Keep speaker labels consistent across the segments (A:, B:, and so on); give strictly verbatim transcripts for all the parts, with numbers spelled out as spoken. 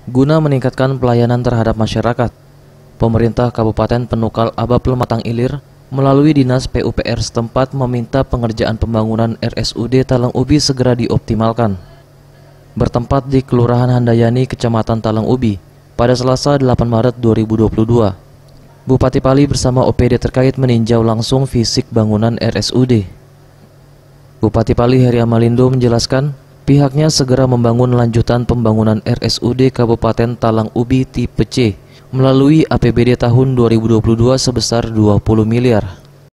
A: Guna meningkatkan pelayanan terhadap masyarakat, pemerintah Kabupaten Penukal Aba Pematang Ilir melalui Dinas P U P R setempat meminta pengerjaan pembangunan R S U D Talang Ubi segera dioptimalkan. Bertempat di Kelurahan Handayani, Kecamatan Talang Ubi, pada Selasa delapan Maret dua ribu dua puluh dua, Bupati Pali bersama O P D terkait meninjau langsung fisik bangunan R S U D. Bupati Pali Heri Amalindo menjelaskan, pihaknya segera membangun lanjutan pembangunan R S U D Kabupaten Talang Ubi tipe C melalui A P B D tahun dua ribu dua puluh dua sebesar dua puluh miliar.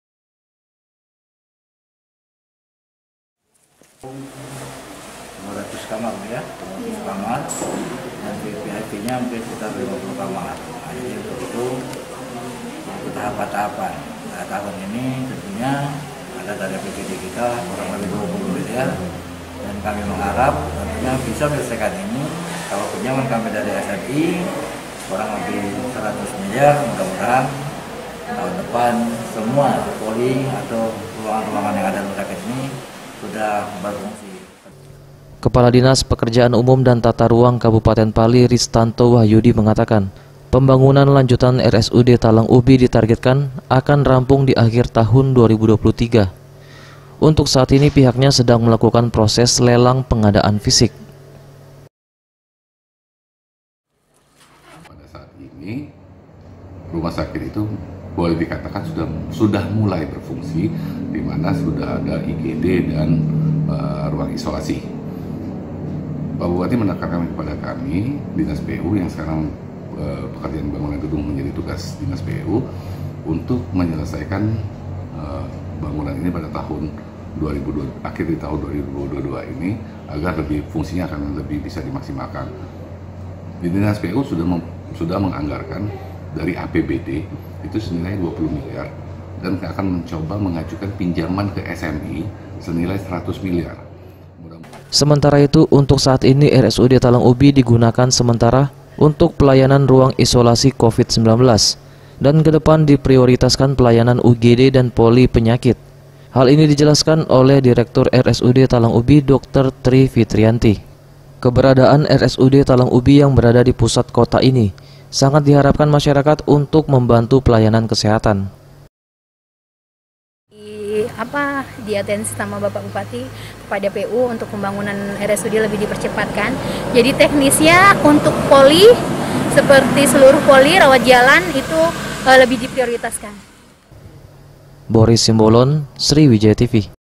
B: lima ratus kamar ya, lima ratus kamar, dan V I P-nya mungkin sekitar lima puluh kamar. Nah, jadi untuk itu, untuk tahap-tahapan. Nah, tahun ini tentunya ada dari A P B D kita kurang lebih dua puluh miliar, dan kami mengharap tentunya bisa menyelesaikan ini. Kalau pinjaman kami dari S M I kurang lebih seratus miliar, mudah-mudahan tahun depan semua poli atau ruangan-ruangan yang ada di rumah sakit ini sudah berfungsi.
A: Kepala Dinas Pekerjaan Umum dan Tata Ruang Kabupaten Pali Ristanto Wahyudi mengatakan, pembangunan lanjutan R S U D Talang Ubi ditargetkan akan rampung di akhir tahun dua ribu dua puluh tiga. Untuk saat ini pihaknya sedang melakukan proses lelang pengadaan fisik.
C: Pada saat ini rumah sakit itu boleh dikatakan sudah sudah mulai berfungsi, di mana sudah ada I G D dan uh, ruang isolasi. Pak Bupati menekankan kepada kami, Dinas P U yang sekarang uh, pekerjaan bangunan gedung menjadi tugas Dinas P U untuk menyelesaikan uh, bangunan ini pada tahun dua ribu dua, akhir di tahun dua ribu dua puluh dua ini agar lebih fungsinya akan lebih bisa dimaksimalkan. Di Dinas P U sudah mem, sudah menganggarkan dari A P B D itu senilai dua puluh miliar dan akan mencoba mengajukan pinjaman ke S M I senilai seratus miliar.
A: Sementara itu, untuk saat ini R S U D Talang Ubi digunakan sementara untuk pelayanan ruang isolasi COVID sembilan belas dan ke depan diprioritaskan pelayanan U G D dan poli penyakit. Hal ini dijelaskan oleh Direktur R S U D Talang Ubi Dokter Tri Fitrianti. Keberadaan R S U D Talang Ubi yang berada di pusat kota ini sangat diharapkan masyarakat untuk membantu pelayanan kesehatan.
D: Apa diatensi sama Bapak Bupati kepada P U untuk pembangunan R S U D lebih dipercepatkan. Jadi teknisnya untuk poli seperti seluruh poli rawat jalan itu uh, lebih diprioritaskan.
A: Boris Simbolon, Sriwijaya T V.